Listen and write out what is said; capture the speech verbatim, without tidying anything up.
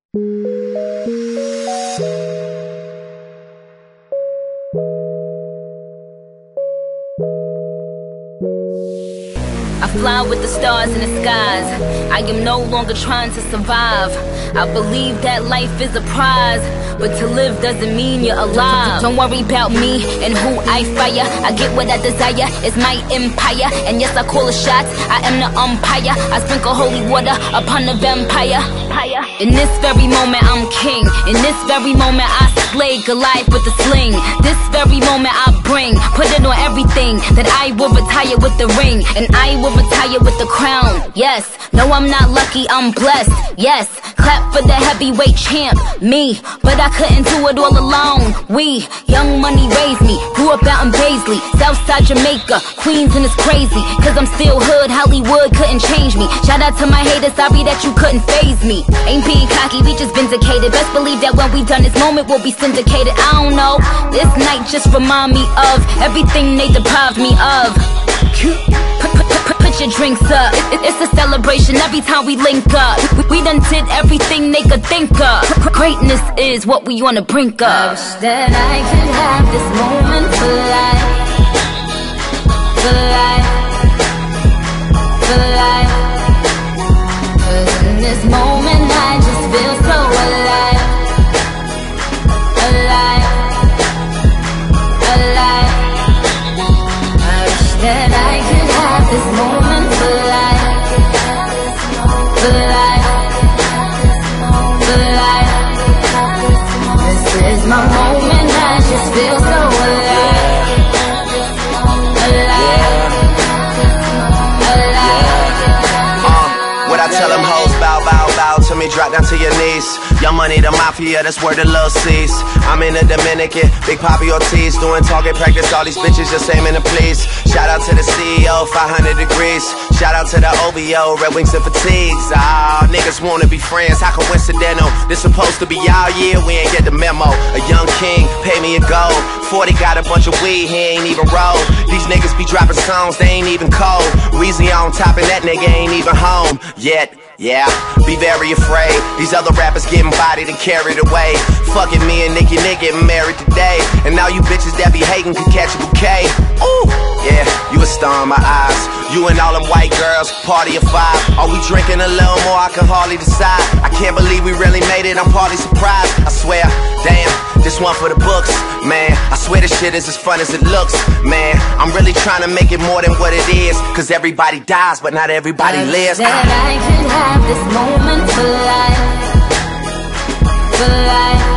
I fly with the stars in the skies. I am no longer trying to survive. I believe that life is a prize, but to live doesn't mean you're alive. Don't worry about me and who I fire. I get what I desire, it's my empire. And yes, I call the shots, I am the umpire. I sprinkle holy water upon the vampire. In this very moment I'm king. In this very moment I slay Goliath with a sling. This very moment I bring, put it on everything, that I will retire with the ring, and I will retire with the crown. Yes, no, I'm not lucky, I'm blessed. Yes, clap for the heavyweight champ, me. But I couldn't do it all alone. We, young money raised me, grew up out in Paisley, Southside Jamaica, Queens, and it's crazy, cause I'm still hood, Hollywood couldn't change me. Shout out to my haters, sorry that you couldn't faze me. Ain't being cocky, we just vindicated. Best believe that when we done this moment we'll be syndicated. I don't know, this night just remind me of everything they deprived me of. Put, put, put, put your drinks up, it, it's a celebration every time we link up. We, we done did everything they could think of. Greatness is what we on the brink of. I wish that I could have this moment for life, for life, for life. Cause in this moment I just feel so alive, alive, alive. I wish that I could have this moment for life, for life, for life. This is my moment, I just feel so alive, alive, alive. Uh, what I tell them hoes, bow, bow, bow to me, drop down to your knees. Young money, the mafia, that's where the love sees. I'm in the Dominican, Big Papi Ortiz, doing target practice, all these bitches just aiming to please. Shout out to the C E O, five hundred degrees. Shout out to the O V O, Red Wings and Fatigues. Ah, niggas wanna be friends, how coincidental. This supposed to be y'all year, we ain't get the memo. A young king, pay me a gold. forty got a bunch of weed, he ain't even roll. These niggas be dropping songs, they ain't even cold. Weezy on top and that nigga ain't even home yet. Yeah, be very afraid. These other rappers getting bodied and carried away. Fucking me and Nicki Nick getting married today. And now you bitches that be hating can catch a bouquet. Ooh, yeah, you a star in my eyes. You and all them white girls, party of five. Are we drinking a little more? I can hardly decide. I can't believe we really made it, I'm partly surprised. I swear, damn, this one for the books. Man, I swear this shit is as fun as it looks. Man, I'm really trying to make it more than what it is. Cause everybody dies, but not everybody lives. That I could have this moment for life, for life.